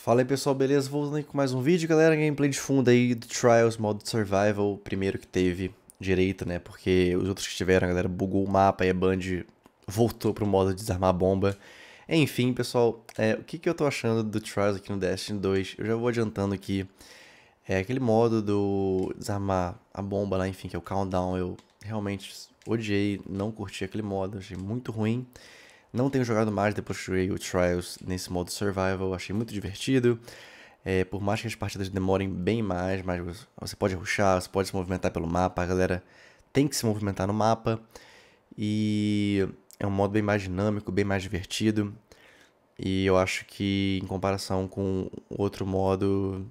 Fala aí pessoal, beleza? Voltando aqui com mais um vídeo, galera. Gameplay de fundo aí do Trials, modo Survival, primeiro que teve direito, né? Porque os outros que tiveram, a galera bugou o mapa e a Band voltou pro modo desarmar a bomba. Enfim, pessoal, o que eu tô achando do Trials aqui no Destiny 2? Eu já vou adiantando aqui. Aquele modo do desarmar a bomba lá, enfim, que é o Countdown, eu realmente odiei, não curti aquele modo, achei muito ruim. Não tenho jogado mais depois que joguei o Trials nesse modo Survival, achei muito divertido. Por mais que as partidas demorem bem mais, mas você pode rushar, você pode se movimentar pelo mapa, a galera tem que se movimentar no mapa. E é um modo bem mais dinâmico, bem mais divertido. E eu acho que em comparação com o outro modo,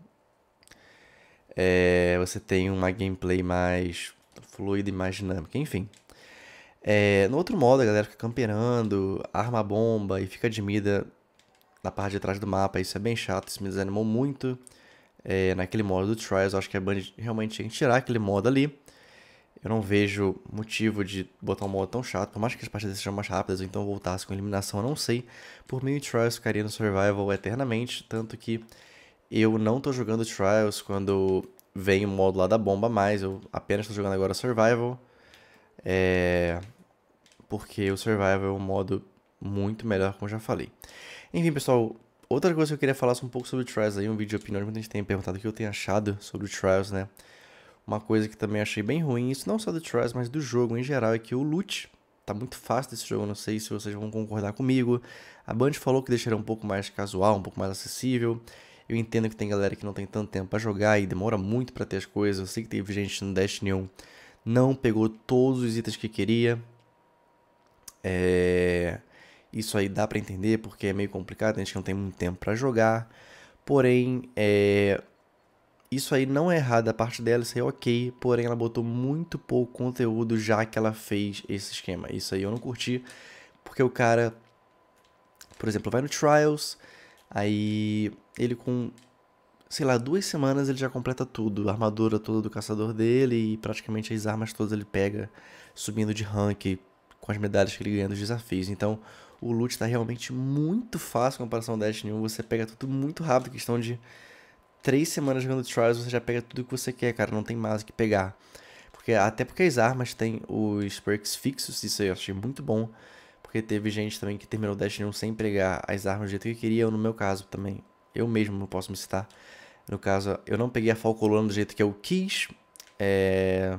você tem uma gameplay mais fluida e mais dinâmica. Enfim, no outro modo, a galera fica camperando, arma a bomba e fica de mida na parte de trás do mapa. Isso é bem chato, isso me desanimou muito. Naquele modo do Trials, eu acho que a Band realmente tinha que tirar aquele modo ali. Eu não vejo motivo de botar um modo tão chato, por mais que as partidas sejam mais rápidas ou então voltasse com eliminação, eu não sei. Por mim, o Trials ficaria no Survival eternamente, tanto que eu não tô jogando Trials quando vem o modo lá da bomba mais, eu apenas tô jogando agora Survival. É, porque o Survival é um modo muito melhor, como eu já falei. Enfim, pessoal, outra coisa que eu queria falar um pouco sobre o Trials aí, um vídeo de opinião, muita gente tem perguntado o que eu tenho achado sobre o Trials, né? Uma coisa que também achei bem ruim, isso não só do Trials, mas do jogo em geral, é que o loot tá muito fácil desse jogo, não sei se vocês vão concordar comigo. A Band falou que deixaria um pouco mais casual, um pouco mais acessível. Eu entendo que tem galera que não tem tanto tempo pra jogar e demora muito pra ter as coisas. Eu sei que teve gente no Destiny 1 não pegou todos os itens que queria. É... Isso aí dá pra entender porque é meio complicado, a gente não tem muito tempo pra jogar. Porém, isso aí não é errado da parte dela, isso aí é ok. Porém, ela botou muito pouco conteúdo já que ela fez esse esquema. Isso aí eu não curti, porque o cara, por exemplo, vai no Trials, aí ele com, sei lá, 2 semanas ele já completa tudo. A armadura toda do caçador dele e praticamente as armas todas ele pega subindo de rank com as medalhas que ele ganha dos desafios. Então, o loot tá realmente muito fácil em comparação ao Destiny 1. Você pega tudo muito rápido, questão de 3 semanas jogando Trials, você já pega tudo que você quer, cara. Não tem mais o que pegar. Até porque as armas têm os perks fixos, isso aí eu achei muito bom. Porque teve gente também que terminou o Destiny 1 sem pegar as armas do jeito que queria. Ou no meu caso também, eu mesmo não posso me citar. No caso, eu não peguei a Falcolona do jeito que eu quis. É...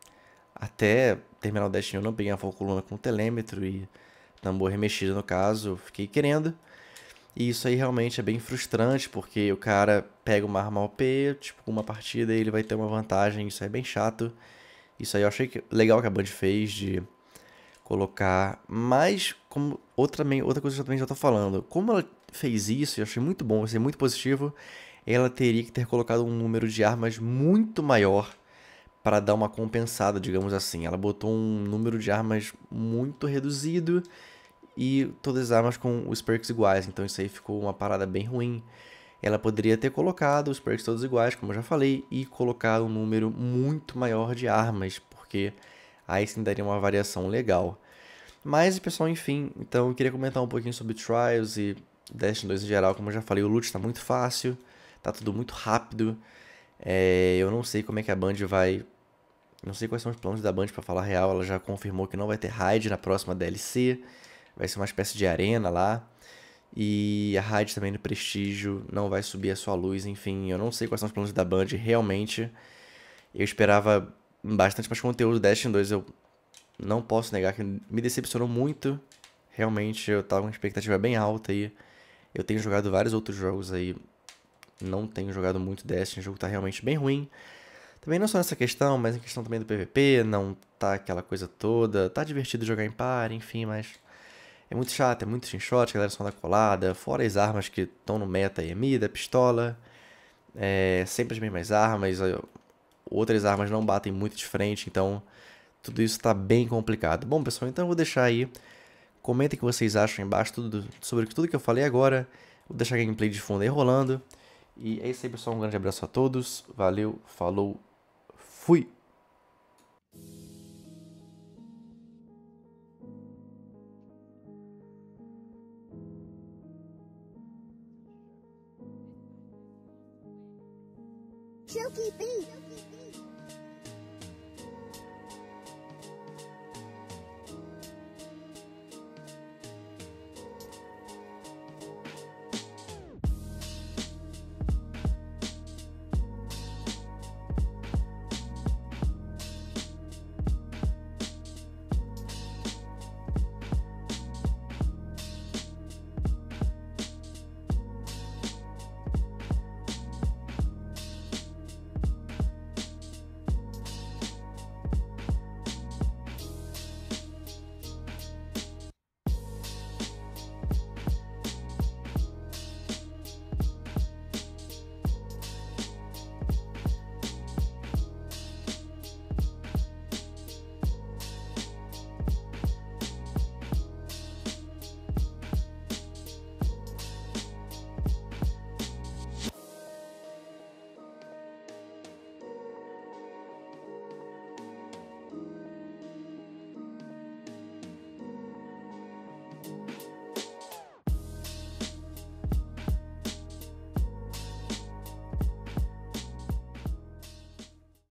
Até terminar o Destiny eu não peguei a Falcolona com telêmetro e tambor remexido no caso. Fiquei querendo. E isso aí realmente é bem frustrante, porque o cara pega uma arma OP, tipo, uma partida e ele vai ter uma vantagem, isso é bem chato. Isso aí eu achei legal que a Band fez de colocar, mas como outra coisa que eu também já tô falando, como ela fez isso, eu achei muito bom, vai ser muito positivo, ela teria que ter colocado um número de armas muito maior para dar uma compensada, digamos assim. Ela botou um número de armas muito reduzido e todas as armas com os perks iguais, então isso aí ficou uma parada bem ruim. Ela poderia ter colocado os perks todos iguais, como eu já falei, e colocado um número muito maior de armas, porque aí sim daria uma variação legal. Mas, pessoal, enfim, então eu queria comentar um pouquinho sobre Trials e Destiny 2 em geral. Como eu já falei, o loot está muito fácil, tá tudo muito rápido. Eu não sei como é que a Band vai. Não sei quais são os planos da Band para falar a real. Ela já confirmou que não vai ter raid na próxima DLC. Vai ser uma espécie de arena lá. E a raid também no Prestígio não vai subir a sua luz. Enfim, eu não sei quais são os planos da Band realmente. Eu esperava bastante mais conteúdo do Destiny 2. Eu não posso negar que me decepcionou muito. Realmente, eu tava com uma expectativa bem alta aí. Eu tenho jogado vários outros jogos aí. Não tenho jogado muito Destiny. O jogo tá realmente bem ruim. Também não só nessa questão, mas em questão também do PVP. Não tá aquela coisa toda. Tá divertido jogar em par, enfim, mas é muito chato, é muito screenshot, a galera só dá colada. Fora as armas que estão no meta aí, a mida, a pistola. Sempre as mesmas armas. Outras armas não batem muito de frente, então tudo isso tá bem complicado. Bom, pessoal, então eu vou deixar aí. Comentem o que vocês acham aí embaixo sobre tudo que eu falei agora. Vou deixar a gameplay de fundo aí rolando. E é isso aí, pessoal. Um grande abraço a todos. Valeu, falou, fui! Chilky B.